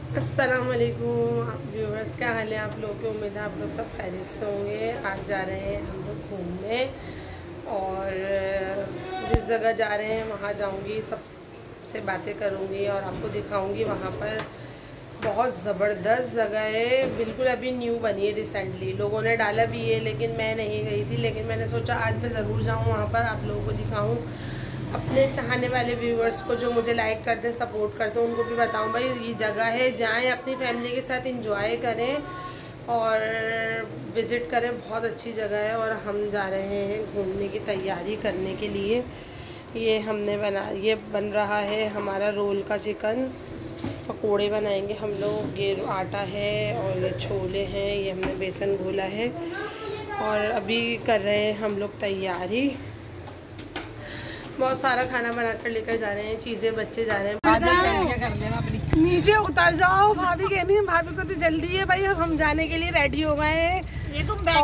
अस्सलाम वालेकुम व्यूअर्स, क्या हाल है आप लोगों की। उम्मीद है आप लोग सब खैरियत से होंगे। आज जा रहे हैं हम लोग घूमने और जिस जगह जा रहे हैं वहाँ जाऊँगी, सबसे बातें करूँगी और आपको दिखाऊँगी। वहाँ पर बहुत ज़बरदस्त जगह है, बिल्कुल अभी न्यू बनी है रिसेंटली। लोगों ने डाला भी है लेकिन मैं नहीं गई थी, लेकिन मैंने सोचा आज मैं ज़रूर जाऊँ वहाँ पर, आप लोगों को दिखाऊँ। अपने चाहने वाले व्यूअर्स को जो मुझे लाइक करते हैं, सपोर्ट करते हैं, उनको भी बताऊं भाई ये जगह है, जाएं अपनी फैमिली के साथ इंजॉय करें और विज़िट करें। बहुत अच्छी जगह है और हम जा रहे हैं घूमने की तैयारी करने के लिए। ये बन रहा है हमारा रोल का चिकन। पकोड़े बनाएंगे हम लोग। ये आटा है और ये छोले हैं, ये हमने बेसन घोला है और अभी कर रहे हैं हम लोग तैयारी। बहुत सारा खाना बनाकर लेकर जा रहे हैं, चीज़ें बच्चे जा रहे हैं। नीचे उतर जाओ, भाभी कह रही है, भाभी को तो जल्दी है भाई। अब हम जाने के लिए रेडी हो गए हैं। ये तुम बैग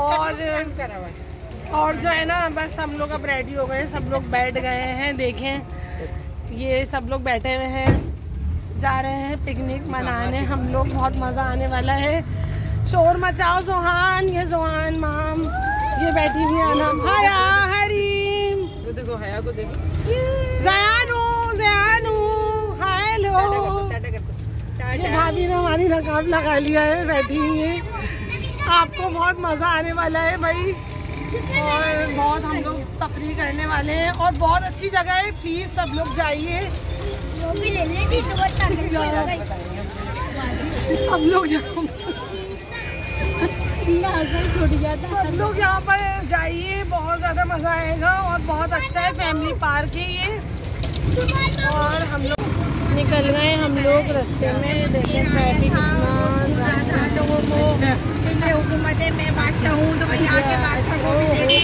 और जो है ना, बस हम लोग अब रेडी हो गए हैं। सब लोग बैठ गए हैं। देखें ये सब लोग बैठे हुए हैं, जा रहे हैं पिकनिक मनाने हम लोग। बहुत मज़ा आने वाला है। शोर मचाओ जोहान, ये जोहान माम ये बैठी हुई है ना, हाया हरीम देखो, हया को देखो, ज़यानू हेलो। ये भाभी ने हमारी नकाब लगा लिया है, बैठी हुई है। आपको बहुत मज़ा आने वाला है भाई और बहुत हम लोग तफरीह करने वाले हैं और बहुत अच्छी जगह है। प्लीज़ सब लोग जाइए। सब लोग यहाँ पर जाइए, बहुत ज़्यादा मज़ा आएगा और बहुत अच्छा है। फैमिली पार्क है ये। और हम लोग निकल गए, हम लोग रास्ते में। देखें ट्रैफिक कितना। लोगों को हुकूमत में बादशाह हूँ तो मैं यहाँ के बादशाह को भी देखूं।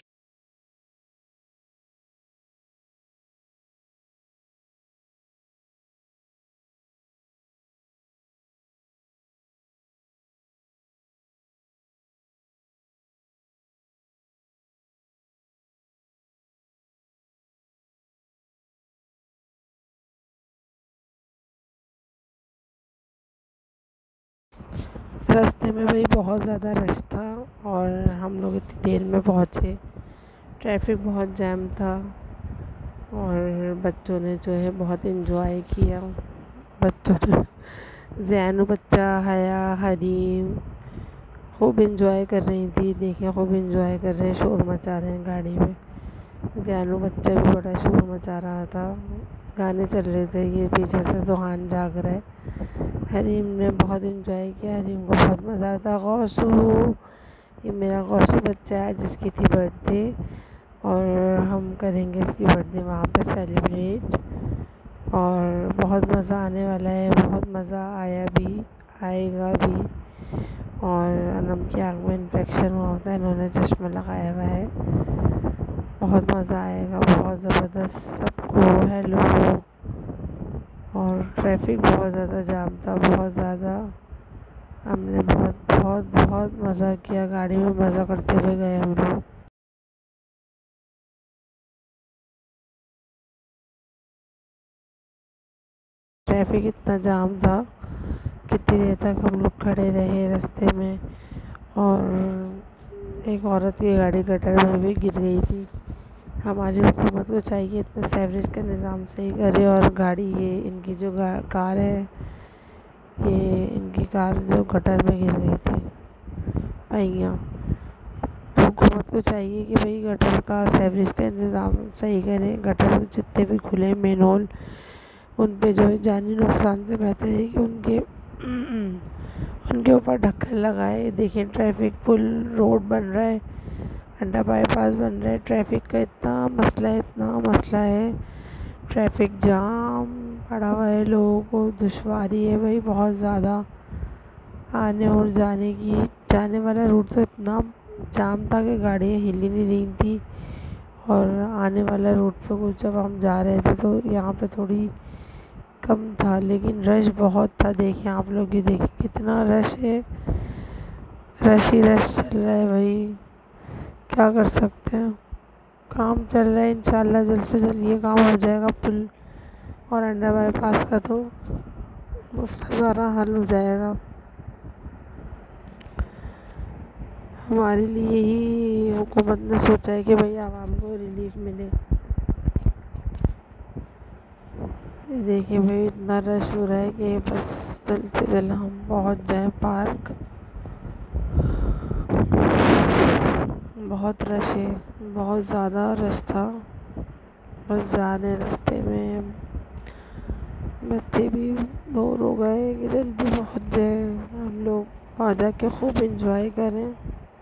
रास्ते में भाई बहुत ज़्यादा रश था और हम लोग इतनी देर में पहुँचे। ट्रैफिक बहुत जैम था और बच्चों ने जो है बहुत इन्जॉय किया। बच्चों ने, जैनू बच्चा, हया, हरीम खूब इन्जॉय कर रही थी। देखिए खूब इन्जॉय कर रहे हैं, शोर मचा रहे हैं गाड़ी में। जैनू बच्चा भी बड़ा शोर मचा रहा था, गाने चल रहे थे। ये पीछे से जोहान जाग रहा है। हरीम ने बहुत इन्जॉय किया, हरीम को बहुत मज़ा आता। गौसू, ये मेरा गौसू बच्चा है जिसकी थी बर्थडे और हम करेंगे इसकी बर्थडे वहाँ पे सेलिब्रेट और बहुत मज़ा आने वाला है। बहुत मज़ा आया भी, आएगा भी। और अनम की आँख में इन्फेक्शन हुआ होता है, इन्होंने चश्मा लगाया हुआ है। बहुत मज़ा आएगा, बहुत ज़बरदस्त। सबको हेलो। और ट्रैफिक बहुत ज़्यादा जाम था, बहुत ज़्यादा। हमने बहुत बहुत बहुत मज़ा किया, गाड़ी में मज़ा करते हुए गए हम लोग। ट्रैफिक इतना जाम था, कितनी देर तक हम लोग खड़े रहे रास्ते में और एक औरत की गाड़ी गटर में भी गिर गई थी। हमारी हुकूमत को चाहिए इतना सीवरेज का निज़ाम सही करे। और गाड़ी, ये इनकी जो कार है, ये इनकी कार जो गटर में गिर गई थी पहिया। तो हुकूमत को चाहिए कि भाई गटर का सीवरेज का इंतज़ाम सही करें। गटर में जितने भी खुले मेन होल, उन पे जो है जानी नुकसान से बेहतर है कि उनके ऊपर ढक्कन लगाए। देखें ट्रैफिक, पुल रोड बन रहा है, अंडर बाईपास बन रहा है। ट्रैफिक का इतना मसला है। ट्रैफिक जाम पड़ा हुआ है, लोगों को दुश्वारी है भाई बहुत ज़्यादा आने और जाने की। जाने वाला रूट तो इतना जाम था कि गाड़ियाँ हिल ही नहीं रही थी और आने वाला रूट पे कुछ जब हम जा रहे थे तो यहाँ पे थोड़ी कम था, लेकिन रश बहुत था। देखिए आप लोग, ये देखिए कितना रश है, रश ही रश चल रहा है भाई। क्या कर सकते हैं, काम चल रहा है। इंशाल्लाह जल्द से जल्द ये काम हो जाएगा पुल और अंडर बाईपास का, तो उसका सारा हल हो जाएगा। हमारे लिए ही हुकूमत ने सोचा है कि भाई आवाम को रिलीफ मिले। ये देखिए भाई इतना रश हो रहा है कि बस जल्द से जल्द हम पहुंच जाएं पार्क। बहुत रश है, बहुत ज़्यादा रश था। बस जाने रास्ते में बच्चे भी बोर हो गए कि जल्दी पहुंच जाए, हम लोग वहाँ जाके खूब एंजॉय करें।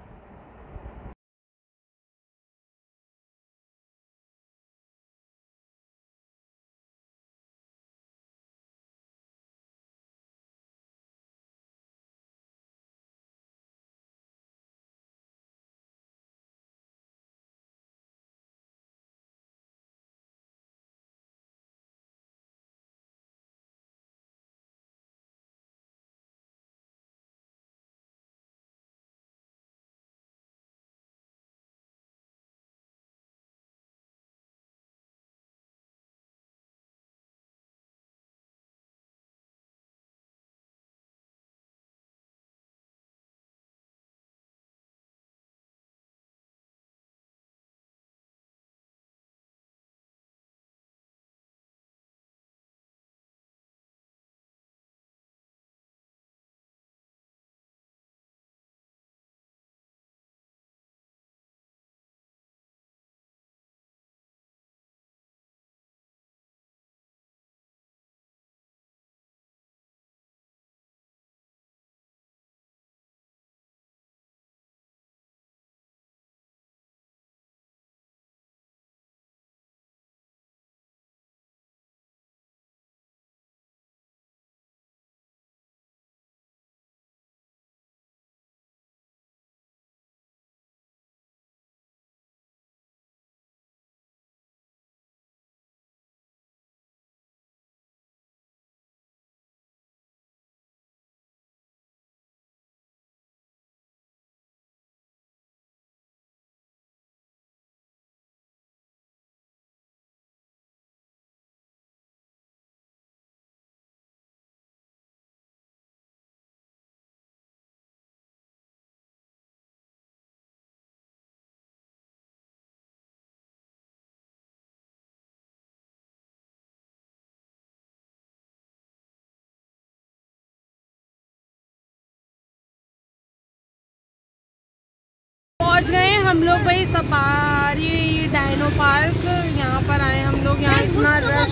पहुंच गए हम लोग भाई सफारी डायनो पार्क। यहाँ पर आए हम लोग। यहाँ इतना रश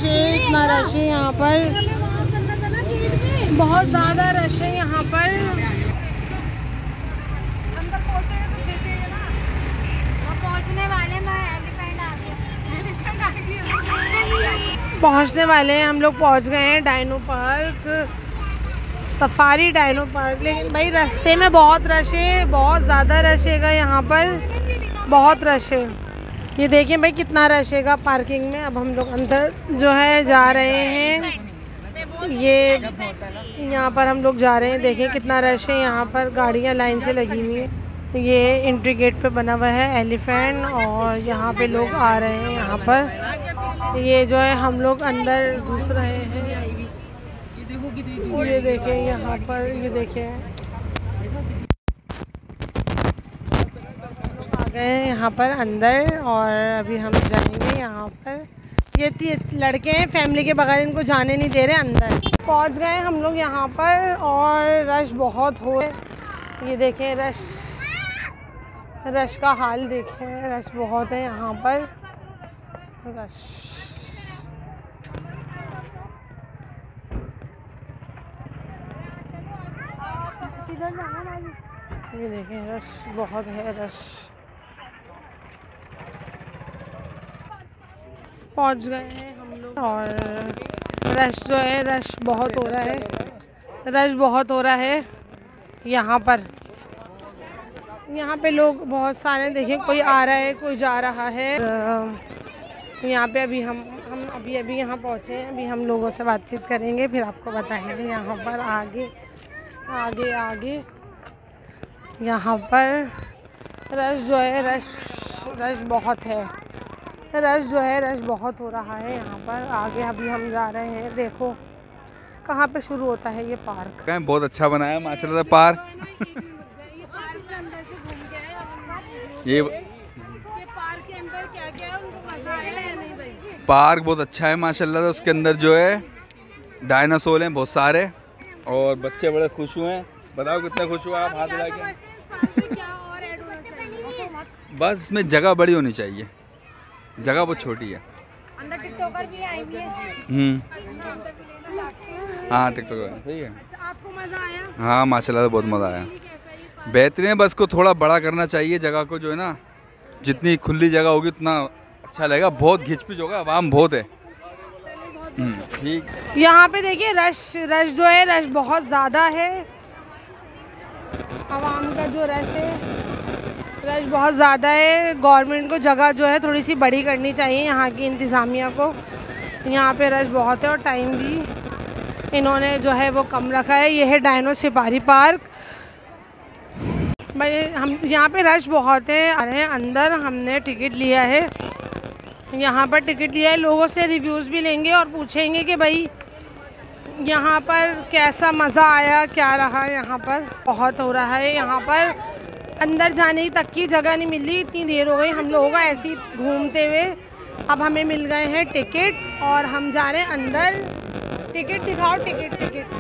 है यहाँ पर, बहुत ज़्यादा रश है यहाँ पर। अंदर पहुंचेगा तो खींचेगा ना, वो पहुंचने वाले में एलिफेंट आ गया। पहुँचने वाले हैं हम लोग, पहुँच गए हैं dino park, safari dino park. लेकिन भाई रास्ते में बहुत रश है, बहुत ज़्यादा रश है यहाँ पर, बहुत रश है। ये देखिए भाई कितना रश है पार्किंग में। अब हम लोग अंदर जो है जा रहे हैं। ये यहाँ पर हम लोग जा रहे हैं, देखिए कितना रश है यहाँ पर, गाड़ियाँ लाइन से लगी हुई है। ये एंट्री गेट पे बना हुआ है एलिफेंट, और यहाँ पे लोग आ रहे हैं यहाँ पर। ये जो है हम लोग अंदर घुस रहे हैं। ये देखिए यहाँ पर, ये देखिए आ गए यहाँ पर अंदर, और अभी हम जाएंगे यहाँ पर। ये लड़के हैं फैमिली के बगैर, इनको जाने नहीं दे रहे अंदर। पहुँच गए हम लोग यहाँ पर, और रश बहुत हो, ये देखें रश का हाल देखें, रश बहुत है यहाँ पर, रश। ये देखें रश बहुत है, रश। पहुंच गए हैं हम लोग, और रश जो है, रश बहुत हो रहा है, रश बहुत हो रहा है यहाँ पर। यहाँ पे लोग बहुत सारे, देखें कोई आ रहा है, कोई जा रहा है। यहाँ पे अभी हम अभी यहाँ पहुँचे हैं। अभी हम लोगों से बातचीत करेंगे, फिर आपको बताएंगे यहाँ पर आगे यहाँ पर रश जो है, रश बहुत है, रश जो है, रश बहुत हो रहा है यहाँ पर। आगे अभी हम जा रहे हैं, देखो कहाँ पे शुरू होता है ये पार्क? बहुत अच्छा बनाया माशाल्लाह पार्क। ये पार्क के अंदर क्या क्या है, उनको मजा आया या नहीं भाई? पार्क बहुत अच्छा है माशाल्लाह। उसके अंदर जो है डायनासोर हैं बहुत सारे और बच्चे बड़े खुश हुए हैं। बताओ कितने खुश हुए आप हाथ हिला के? बस इसमें जगह बड़ी होनी चाहिए, जगह बहुत छोटी है। अंदर टिकटॉकर भी आएंगे। हाँ टिकटॉकर सही है। आपको मजा आया? हाँ माशाल्लाह बहुत मज़ा आया, बेहतरीन है। बस को थोड़ा बड़ा करना चाहिए जगह को, जो है ना, जितनी खुली जगह होगी उतना अच्छा लगेगा। बहुत घिचपिच होगा, आवाम बहुत है। ठीक। यहाँ पे देखिए रश जो है, रश बहुत ज़्यादा है। आवाम का जो रश है, रश बहुत ज़्यादा है। गवर्नमेंट को जगह जो है थोड़ी सी बड़ी करनी चाहिए, यहाँ की इंतज़ामिया को। यहाँ पे रश बहुत है और टाइम भी इन्होंने जो है वो कम रखा है। ये है डायनो सफारी पार्क। भाई हम यहाँ पे रश बहुत है। आ रहे हैं अंदर, हमने टिकट लिया है, यहाँ पर टिकट लिया है। लोगों से रिव्यूज़ भी लेंगे और पूछेंगे कि भाई यहाँ पर कैसा मज़ा आया, क्या रहा। यहाँ पर बहुत हो रहा है, यहाँ पर अंदर जाने तक की जगह नहीं मिल रही। इतनी देर हो गई हम लोगों को ऐसे ही घूमते हुए। अब हमें मिल गए हैं टिकट और हम जा रहे हैं अंदर। टिकट दिखाओ, टिकट।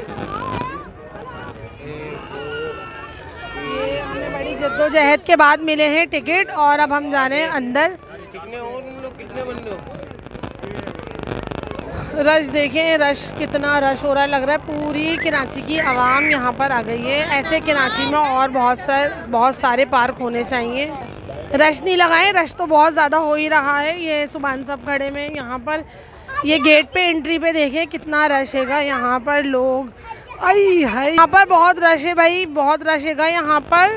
ये हमें बड़ी जद्दोजहद के बाद मिले हैं टिकट और अब हम जा रहे हैं अंदर। कितने बंदे हो? रश देखें, रश कितना रश हो रहा है। लग रहा है पूरी कराची की आवाम यहाँ पर आ गई है। ऐसे कराची में और बहुत सारे पार्क होने चाहिए। रश नहीं लगाए, रश तो बहुत ज़्यादा हो ही रहा है। ये सुभान सब खड़े में यहाँ पर, ये गेट पे एंट्री पे देखें कितना रश हैगा। यहाँ पर लोग आई है, यहाँ पर बहुत रश है भाई, बहुत रश हैगा यहाँ पर।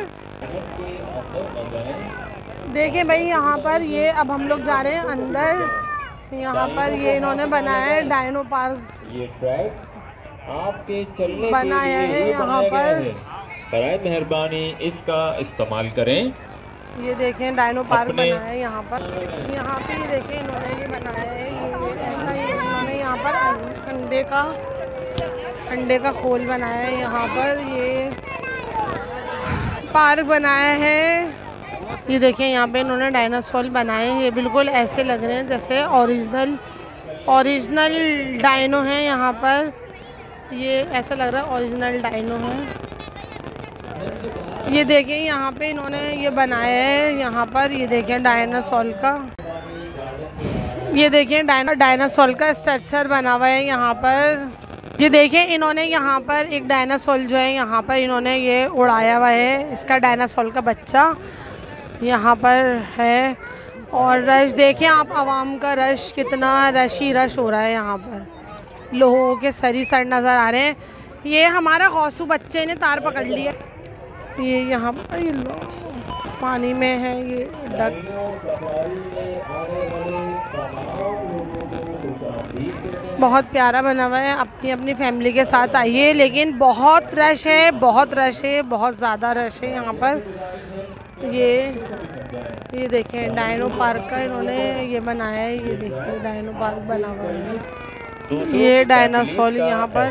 देखें भाई यहाँ पर ये अब हम लोग जा रहे हैं अंदर। यहाँ पर ये इन्होंने बनाया है डायनो पार्क, ये ट्रैक आपके चलने बनाया है यहाँ पर। बराए मेहरबानी इसका इस्तेमाल करें। ये देखें डायनो पार्क बनाया है यहाँ पर। यहाँ पे ये देखें इन्होंने ये बनाया है, ये ऐसा ही इन्होंने यहाँ पर अंडे का खोल बनाया है। यहाँ पर ये पार्क बनाया है। ये देखें यहाँ पे इन्होंने डायनासोर बनाए हैं। ये बिल्कुल ऐसे लग रहे हैं जैसे ओरिजिनल डायनो हैं यहाँ पर। ये ऐसा लग रहा है ओरिजिनल डायनो है। ये देखें यहाँ पे इन्होंने ये बनाया है यहाँ पर। ये देखें डायनासोर का, ये देखें डायनासोर का स्ट्रक्चर बना हुआ है यहाँ पर। ये देखें इन्होंने यहाँ पर एक डायनासोर जो है यहाँ पर इन्होंने ये उड़ाया हुआ है। इसका डायनासोर का बच्चा यहाँ पर है। और रश देखें आप, आवाम का रश, कितना रश हो रहा है यहाँ पर। लोगों के सर नज़र आ रहे हैं। ये हमारा गौसू बच्चे ने तार पकड़ लिया। ये यहाँ पर ये पानी में है ये डक। बहुत प्यारा बना हुआ है। अपनी अपनी फैमिली के साथ आइए, लेकिन बहुत रश है, बहुत ज़्यादा रश है यहाँ पर। ये देखें डायनो पार्क का इन्होंने ये बनाया है। ये देखिए डायनो पार्क बना हुआ है। ये डायनासोर यहाँ पर,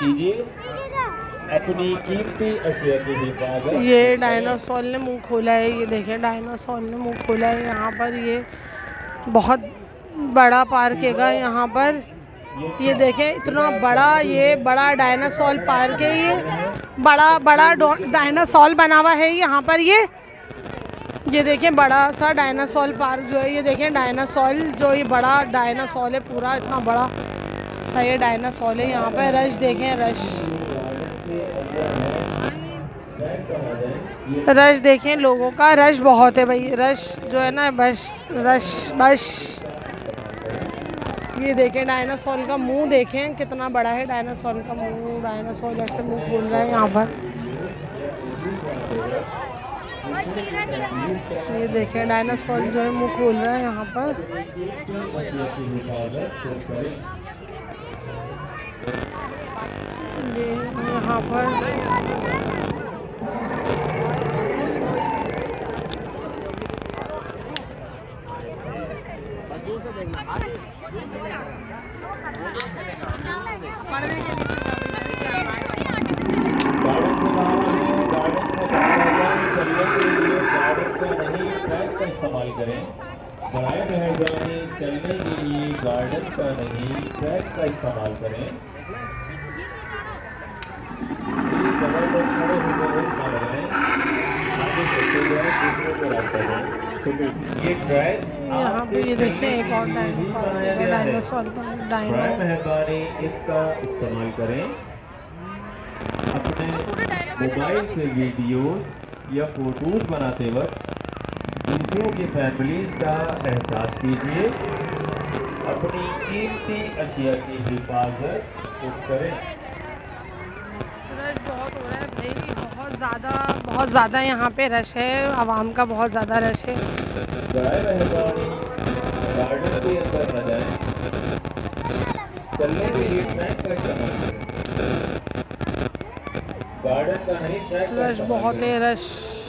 अपनी कीमती अशिया की हिफाजत। ये डायनासोर ने मुंह खोला है। ये देखें डायनासोर ने मुंह खोला है यहाँ पर। ये बहुत बड़ा पार्क हैगा यहाँ पर। ये देखें इतना बड़ा, ये बड़ा डायनासोर पार्क है। ये बड़ा डायनासोर बना हुआ है यहाँ पर। ये देखें बड़ा सा डायनासोर पार्क जो है। ये देखें डायनासोर जो ये बड़ा डायनासोर है, पूरा इतना बड़ा सा ये डायनासोर है यहाँ पर। रश देखें, रश देखें लोगों का, रश बहुत है भाई। रश जो है ना, बस रश। ये देखें डायनासोर का मुंह देखें कितना बड़ा है डायनासोर का मुंह। डायनासोर जैसे मुंह खोल रहा है यहाँ पर। ये देखें डायनासोर जो है मुंह खोल रहा है यहाँ पर। ये यहाँ पर करें। बराए मेहरबानी चलने के लिए गार्डन का नहीं ट्रैक का इस्तेमाल करें। जबरदस्त खड़े होकर ना लगाएं, आगे चलते जाए दूसरों को रास्ता दें। ये ट्रैक यहाँ पे ये देखिए एक और डायनासोर डायनो। बराए मेहरबानी इसका इस्तेमाल करें। अपने मोबाइल से वीडियो या फोटोज बनाते वक्त दूसरों की फैमिली का एहसास कीजिए। अपनी कीमती अशिया की हिफाजत खुद करें। रश बहुत हो रहा है भाई, बहुत ज़्यादा यहाँ पे रश है, आवाम का बहुत ज़्यादा रश है। बराए मेहरबानी गार्डन के अंदर न जाएं, चलने के लिए ट्रैक का इस्तेमाल करें। गार्डन का नहीं ट्रैक का रश बहुत है, रश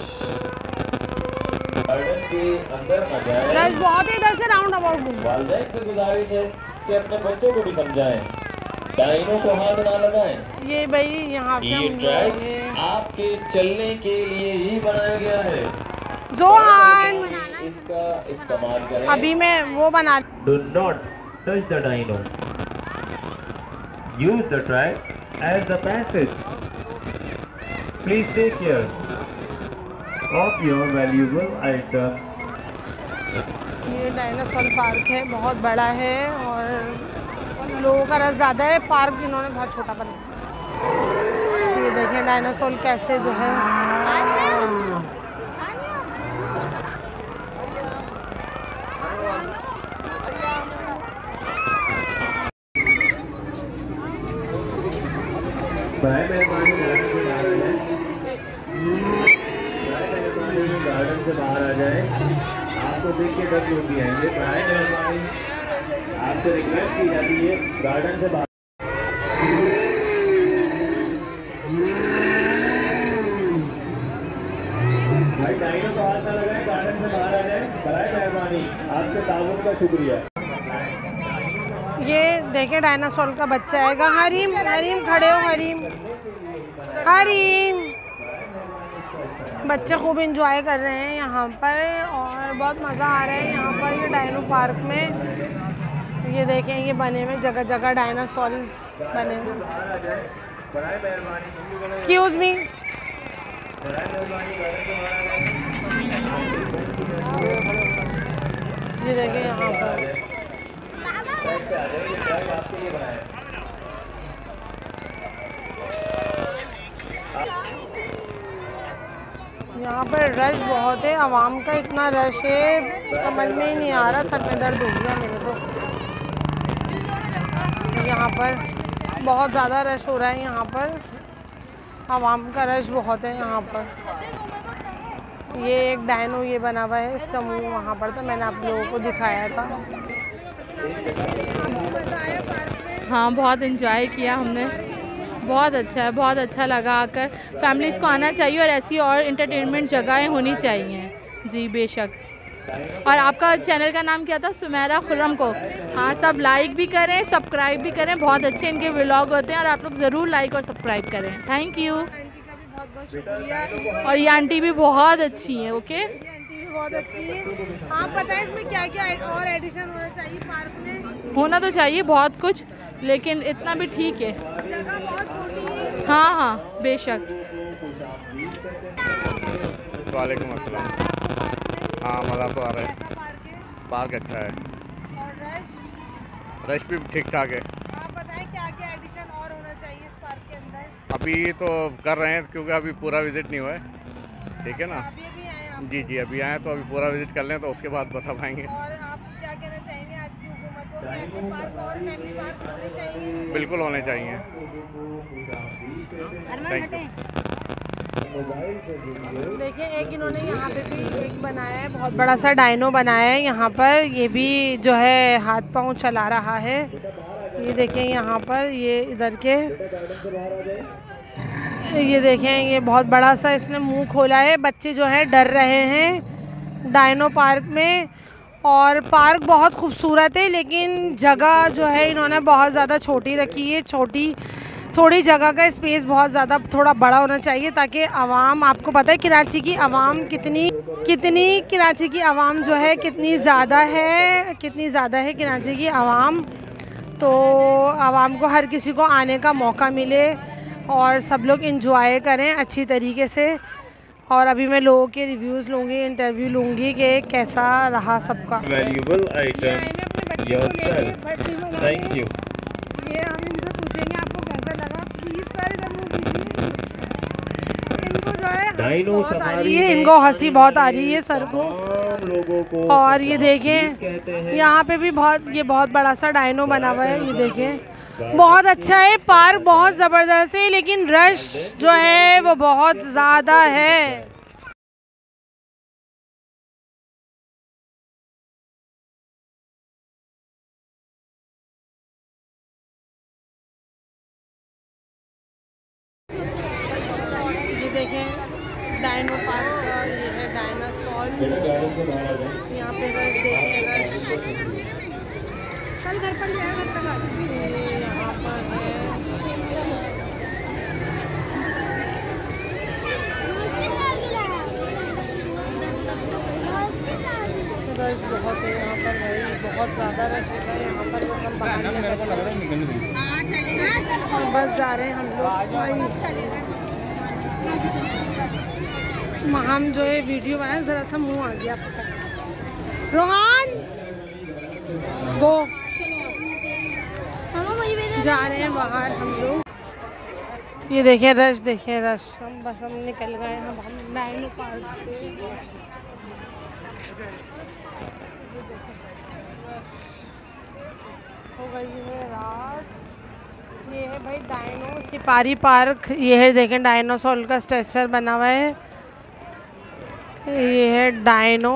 गार्डन के अंदर न जाएं। रश बहुत है, इधर से राउंड अबाउट घूमो। वालिदैन से गुजारिश है कि अपने बच्चों को भी समझाएं, डायनों को हाथ ना लगाएं। ये भाई यहाँ से ये हम ट्रैक आपके चलने के लिए ही बनाया गया है। जोहान इसका इस्तेमाल करें। अभी मैं वो बना Do not touch the dino. Use the track as the passage. Please take care of your valuable items. ये डायनासोर पार्क है, बहुत बड़ा है और लोगों का रश ज़्यादा है। पार्क इन्होंने बहुत छोटा बनाया। ये देखें डायनासोर कैसे जो है बराए मेहरबानी गार्डन से बाहर आ जाए। बराए मेहरबानी गार्डन से बाहर आ जाए। आपको देख के 10 लोग भी आएंगे। बराए मेहरबानी आपसे रिक्वेस्ट की जाती है गार्डन से बाहर। भाई डायनो को हाथ ना लगाएं, गार्डन से बाहर आ जाए। बराए मेहरबानी आपके ताउन का शुक्रिया। ये देखें डायनासोर का बच्चा आएगा। हरीम हरीम खड़े हो, हरीम हरीम। बच्चे खूब इंजॉय कर रहे हैं यहाँ पर और बहुत मज़ा आ रहा है यहाँ पर ये डायनो पार्क में। ये देखें ये बने हुए जगह जगह डायनासोर्स बने हुए। एक्सक्यूज़ मी, ये देखें यहाँ पर यहाँ पर रश बहुत है, आवाम का इतना रश है समझ में ही नहीं आ रहा। सर में दर्द हो गया मेरे तो। यहाँ पर बहुत ज़्यादा रश हो रहा है, यहाँ पर आवाम का रश बहुत है यहाँ पर। ये एक डायनो ये बना हुआ है, इसका मुंह वहाँ पर था, मैंने आप लोगों को दिखाया था। हाँ बहुत एंजॉय किया हमने, बहुत अच्छा है, बहुत अच्छा लगा आकर। फैमिलीज़ को आना चाहिए और ऐसी और इंटरटेनमेंट जगहें होनी चाहिए। जी बेशक। और आपका चैनल का नाम क्या था? सुमेरा खुर्रम को। हाँ सब लाइक भी करें, सब्सक्राइब भी करें, बहुत अच्छे इनके व्लॉग होते हैं और आप लोग ज़रूर लाइक और सब्सक्राइब करें। Thank you. और ये आंटी भी बहुत अच्छी हैं। ओके बहुत अच्छी है। आप बताएं इसमें क्या क्या और एडिशन होना चाहिए पार्क में? होना तो चाहिए बहुत कुछ, लेकिन इतना भी ठीक है। जगह बहुत छोटी है। हाँ हाँ बेशक। वालेकुम अस्सलाम। हाँ मज़ा तो आ रहा है। पार्क अच्छा है और रश भी ठीक ठाक है। आप बताएं क्या क्या एडिशन और होना चाहिए इस पार्क के अंदर? अभी तो कर रहे हैं क्योंकि अभी पूरा विज़िट नहीं हुआ है, ठीक है ना? अभी अभी आए आप जी जी अभी आए तो अभी पूरा विज़िट कर लें तो उसके बाद बता पाएंगे। और आप क्या कहना चाहेंगे आज की हुकूमत को? कैसे पार्क और फैमिली पार्क होने चाहिए? बिल्कुल होने चाहिए। Thank you. देखिए एक इन्होंने यहाँ पे भी एक बनाया है, बहुत बड़ा सा डायनो बनाया है यहाँ पर। ये भी जो है हाथ पांव चला रहा है। ये देखें यहाँ पर, ये इधर के, ये देखें ये बहुत बड़ा सा इसने मुंह खोला है। बच्चे जो है डर रहे हैं डायनो पार्क में। और पार्क बहुत खूबसूरत है लेकिन जगह जो है इन्होंने बहुत ज़्यादा छोटी रखी है। थोड़ी जगह का स्पेस बहुत ज़्यादा थोड़ा बड़ा होना चाहिए ताकि आवाम, आपको पता है कराची की आवाम कितनी कितनी कराची की आवाम जो है कितनी ज़्यादा है कराची की आवाम। तो आवाम को हर किसी को आने का मौका मिले और सब लोग इंजॉय करें अच्छी तरीके से। और अभी मैं लोगों के रिव्यूज़ लूँगी, इंटरव्यू लूँगी कि कैसा रहा सबका। Valuable item yourself. Thank you. ये हम इनसे पूछेंगे आपको कैसा लगा। प्लीज़ सारे इनको जो है बहुत आ रही है, इनको हंसी बहुत आ रही है सर को। और ये देखें यहाँ पे भी बहुत बड़ा सा डायनो बना हुआ है। ये देखें बहुत अच्छा है पार्क, बहुत ज़बरदस्त है, लेकिन रश जो है वो बहुत ज़्यादा है। ये देखें डायनो पार्क का, ये है डायनासोर। यहाँ पे रश देखें, रश कल घर पर यहाँ पर है। रश बहुत है यहाँ पर भाई, बहुत ज़्यादा रश है यहाँ पर। बस हम बाहर बस जा रहे हैं हम लोग। हम जो है वीडियो बनाए, ज़रा सा मुंह आ गया रोहान गो। जा रहे हैं बाहर हम लोग। ये देखें रश, देखें रश। हम निकल गए हैं हम डायनो पार्क से। हो गई है रात। ये है भाई डायनो सफारी पार्क। ये है देखें डायनासोर का स्ट्रक्चर बना हुआ है। ये है डायनो।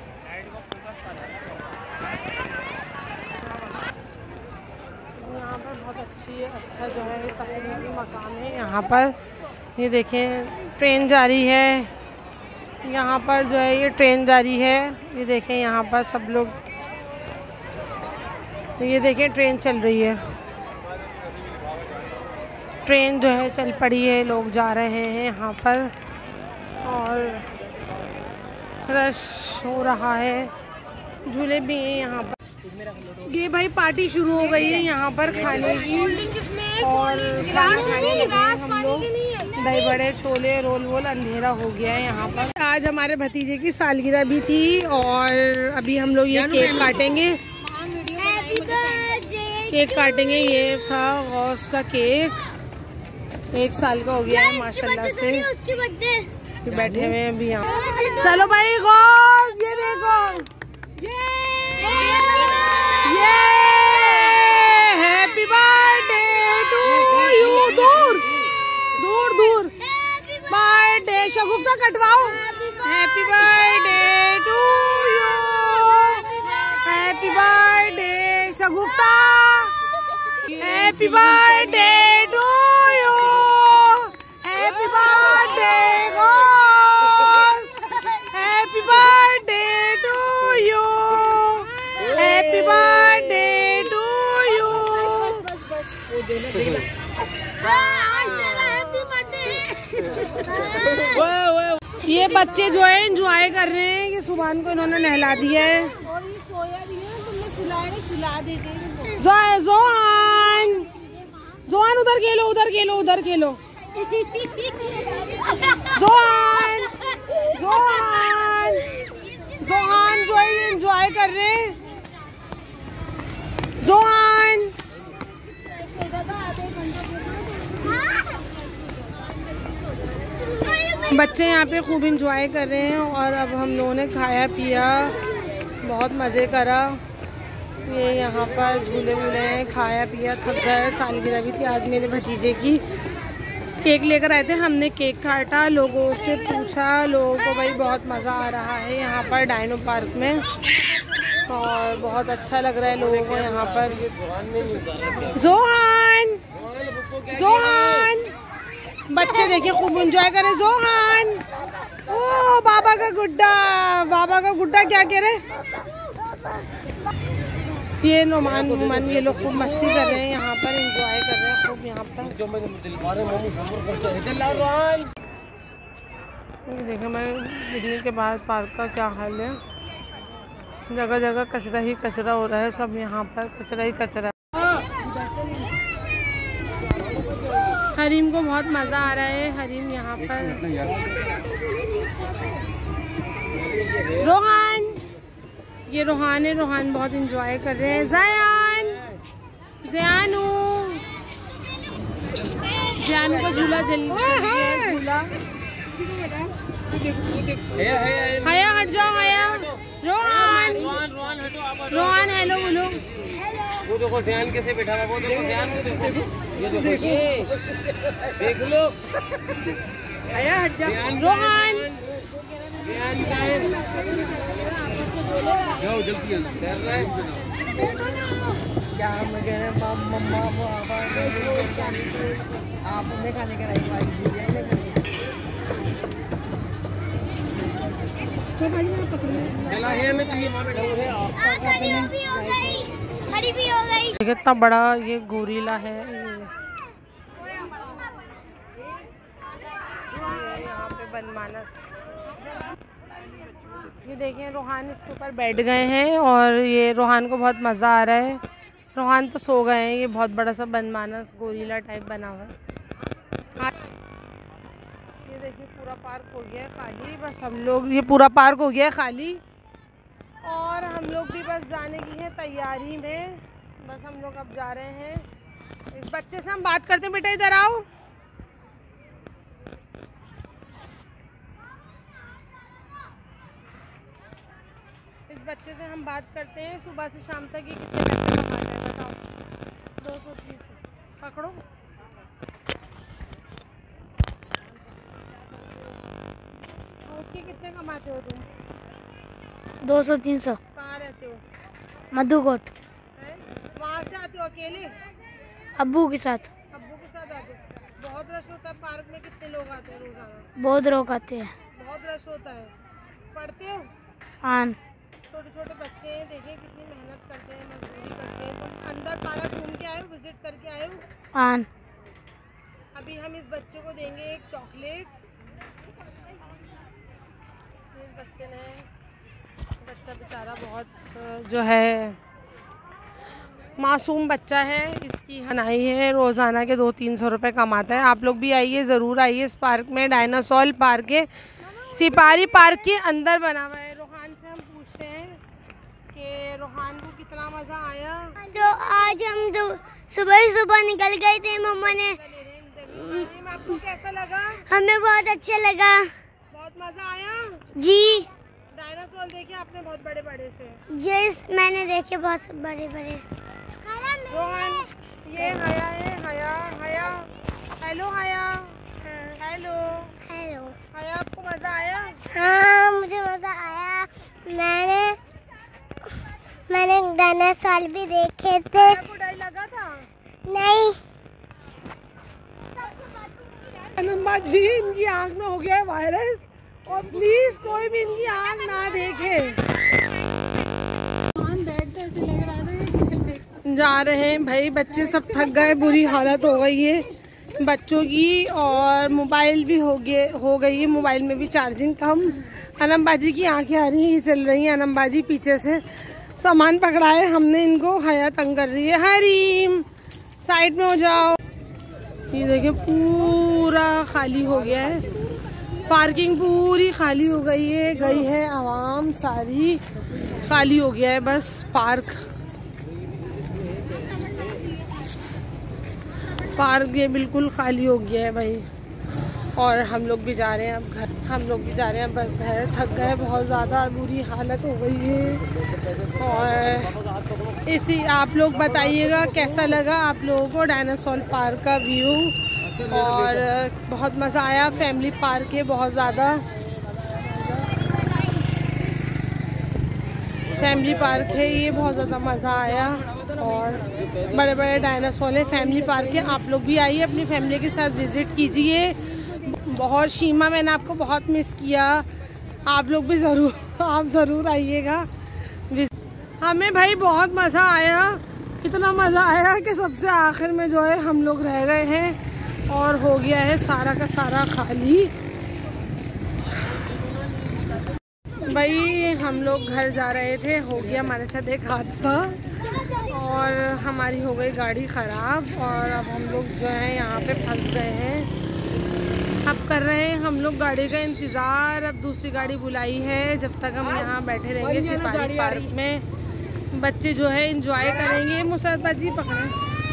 यहाँ पर बहुत अच्छा जो है तफरीही मकाम है यहाँ पर। ये देखें ट्रेन जा रही है यहाँ पर, जो है ये ट्रेन जा रही है। ये देखें यहाँ पर सब लोग, ये देखें ट्रेन चल रही है। ट्रेन जो है चल पड़ी है, लोग जा रहे हैं यहाँ पर और रश हो रहा है। झूले भी हैं यहाँ पर। ये भाई पार्टी शुरू हो गई है यहाँ पर खाने की, और खाना खाने लगे हैं हम लोग। दही बड़े, छोले, रोल वोल। अंधेरा हो गया है यहाँ पर। आज हमारे भतीजे की सालगिरह भी थी और अभी हम लोग ये केक काटेंगे। केक काटेंगे। ये था गौस का केक, 1 साल का हो गया है माशाल्लाह से। बैठे हुए हैं अभी यहाँ। चलो भाई गौस, ये देखो ये हैप्पी बर्थडे टू यू। दूर दूर दूर बर्थडे शगुफ्ता कटवाओ। Happy birthday to you, happy birthday Shagufta, happy birthday to you, happy birthday गॉस, happy birthday to you, happy birthday to you. ये बच्चे जो है एंजॉय कर रहे हैं कि सुभान को इन्होंने नहला दिया है। और ये सोया भी है, तुमने सुला देते इसको। जोहान, जोहान उधर खेलो, उधर खेलो, उधर खेलो। जोहान, जोहान, जोहान जो है एंजॉय कर रहे हैं। जोहान बच्चे यहाँ पे खूब इंजॉय कर रहे हैं। और अब हम लोगों ने खाया पिया, बहुत मज़े करा। ये यहाँ पर झूले वूले हैं, खाया पिया, थक गए। सालगिरह भी थी आज मेरे भतीजे की। केक लेकर आए थे, हमने केक काटा, लोगों से पूछा। लोगों को भाई बहुत मज़ा आ रहा है यहाँ पर डायनो पार्क में, और बहुत अच्छा लग रहा है लोगों को यहाँ पर। जोहान, जोहान बच्चे देखिए खूब एंजॉय करे। जोहान, ओ बाबा का गुड्डा, बाबा का गुड्डा क्या कह रहे। ये नोमान नुमान ये लोग खूब मस्ती कर रहे हैं यहाँ पर, एंजॉय कर रहे हैं खूब यहाँ पर। देखिए मैं दिल्ली के बाहर पार्क का क्या हाल है, जगह जगह कचरा ही कचरा हो रहा है, सब यहाँ पर कचरा ही कचरा। हरीम को बहुत मज़ा आ रहा है, हरीम यहाँ पर। रोहान, ये रोहान है, रोहान बहुत इंजॉय कर रहे हैं। ज़यानू को झूला झूला। हया हट जाओ, हया। रोहान हेलो बोलो। वो देखो ज़यान कैसे बैठा है, वो देखो ज़यान को देखो, ये देखो देख लो। हया हट जाओ। रोहान जाओ जल्दी तैर रहा है। क्या हम कह रहे हैं मम्मा पापा आप हमने खाने का चला है मैं तो ये वहाँ पे ढूंढ है। हरी भी हो गई। कितना बड़ा ये गोरिल्ला है। यहाँ पे बनमानस, ये देखें रोहान इसके ऊपर बैठ गए हैं और ये रोहान को बहुत मज़ा आ रहा है। रोहान तो सो गए हैं। ये बहुत बड़ा सा बनमानस गोरिल्ला टाइप बना हुआ है। ये देखिए पूरा पार्क हो गया है खाली, बस हम लोग, ये पूरा पार्क हो गया है खाली और हम लोग भी बस जाने की है तैयारी में। बस हम लोग अब जा रहे हैं। इस बच्चे से हम बात करते हैं, बेटा इधर आओ। इस बच्चे से हम बात करते हैं, सुबह से शाम तक ये कितने पैसे कमाता है बताओ। 230 पकड़ो। उसके कितने कमाते हो तुम? 200-300। कहाँ रहते हो? मधुकोट। वहाँ से आते हो अकेले? अब्बू के साथ। अब्बू के साथ आते हो? बहुत रश होता है पार्क में, कितने लोग आते हैं रोजाना? बहुत लोग आते हैं। बहुत रश होता है। पढ़ते हो? हाँ। छोटे छोटे बच्चे हैं, देखें कितनी मेहनत करते हैं, मजदूरी करते हैं। तुम अंदर पार्क घूम के आए हो, विजिट करके आए हो? हाँ। अभी हम इस बच्चे को देंगे एक चॉकलेट। इस बच्चे ने, बच्चा बेचारा बहुत जो है मासूम बच्चा है, इसकी हनाई है, रोज़ाना के 200-300 रुपये कमाता है। आप लोग भी आइए, ज़रूर आइए इस पार्क में। डायनासोर पार्क है, सिपारी पार्क के अंदर बना हुआ है। रोहान से हम पूछते हैं कि रोहान को कितना मज़ा आया। तो आज हम तो सुबह निकल गए थे, मम्मा ने। आपको कैसा लगा? हमें बहुत अच्छा लगा। बहुत मज़ा आया जी। डायनासोर देखे आपने बहुत बड़े बड़े से? यस, मैंने देखे बहुत बड़े बड़े। रोहन, ये हया है, हया हया हेलो, हया हेलो हेलो। हया, आपको मज़ा आया? हाँ, मुझे मज़ा आया। मैंने डायनासोर भी देखे थे। आपको डर लगा था? नहीं। अनम्मा जी, इनकी आँख में हो गया है वायरस और प्लीज कोई भी इनकी आँख ना देखे। जा रहे हैं भाई, बच्चे सब थक गए, बुरी हालत हो गई है बच्चों की और मोबाइल भी हो गई है, मोबाइल में भी चार्जिंग कम। अनमबाजी की आंखें आ रही है, ये चल रही है। अनमबाजी पीछे से सामान पकड़ा है हमने इनको, हया तंग कर रही है। हरीम साइड में हो जाओ। ये देखिए पूरा खाली हो गया है, पार्किंग पूरी खाली हो गई है, आवाम सारी खाली हो गया है, बस पार्क ये बिल्कुल खाली हो गया है भाई। और हम लोग भी जा रहे हैं अब घर, हम लोग भी जा रहे हैं बस घर, थक गए बहुत ज़्यादा, बुरी हालत हो गई है। और इसी आप लोग बताइएगा कैसा लगा आप लोगों को डायनासोर पार्क का व्यू। और बहुत मज़ा आया, फैमिली पार्क है, बहुत ज़्यादा फैमिली पार्क है ये, बहुत ज़्यादा मज़ा आया। और बड़े बड़े डायनासोर है, फैमिली पार्क है। आप लोग भी आइए, अपनी फैमिली के साथ विज़िट कीजिए। बहुत शीमा, मैंने आपको बहुत मिस किया, आप लोग भी ज़रूर आइएगा। हमें भाई बहुत मज़ा आया, इतना मज़ा आया कि सबसे आखिर में जो है हम लोग रह गए हैं और हो गया है सारा का सारा खाली। भाई हम लोग घर जा रहे थे, हो गया हमारे साथ एक हादसा और हमारी हो गई गाड़ी ख़राब और अब हम लोग जो है यहाँ पे फंस गए हैं। अब कर रहे हैं हम लोग गाड़ी का इंतज़ार। अब दूसरी गाड़ी बुलाई है, जब तक हम यहाँ बैठे रहेंगे सिपाही पार्क में। बच्चे जो है एंजॉय करेंगे। मुसरत जी पकड़े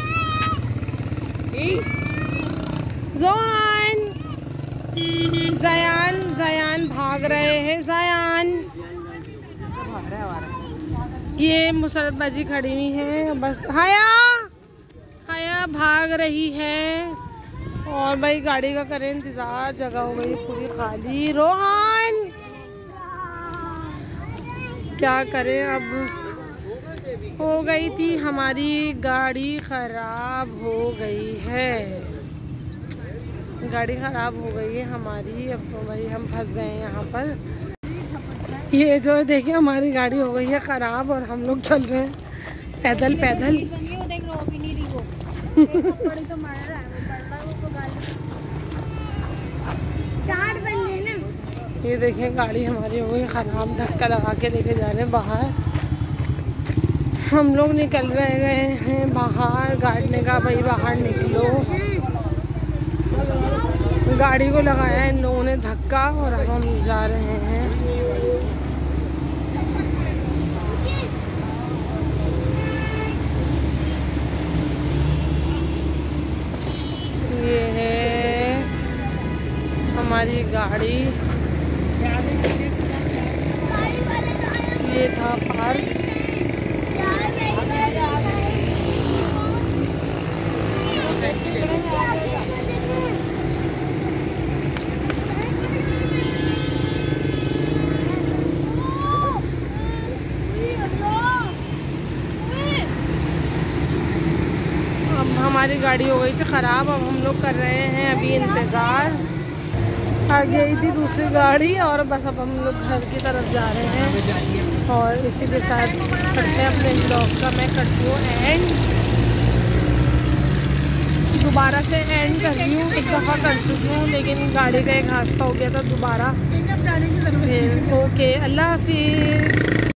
ज़यान भाग रहे हैं। ज़यान ये मुसरत बाजी खड़ी हुई है, बस हया भाग रही है। और भाई गाड़ी का करें इंतज़ार, जगह हो गई पूरी खाली। रोहन क्या करें, अब हो गई थी हमारी गाड़ी ख़राब हो गई है। गाड़ी ख़राब हो गई है हमारी। अब भाई हम फंस गए हैं यहाँ पर। ये जो देखिए हमारी गाड़ी हो गई है ख़राब और हम लोग चल रहे हैं पैदल पैदल। ये देखिए गाड़ी हमारी हो गई ख़राब, धक्का लगा के लेके जा रहे हैं बाहर। हम लोग निकल रहे हैं बाहर। गार्ड ने कहा भाई बाहर निकलो। गाड़ी को लगाया इन लोगों ने धक्का और अब हम जा रहे हैं। ये है हमारी गाड़ी, ये था पार्क। हमारी गाड़ी हो गई थी ख़राब, अब हम लोग कर रहे हैं अभी इंतज़ार। आ गई थी दूसरी गाड़ी और बस अब हम लोग घर की तरफ जा रहे हैं। और इसी के साथ करते हैं अपने ब्लॉग का मैं करती हूँ एंड। दोबारा से एंड कर रही हूँ, एक दफ़ा कर चुकी हूँ लेकिन गाड़ी का एक हादसा हो गया था दोबारा। ओके, अल्लाह हाफिज़।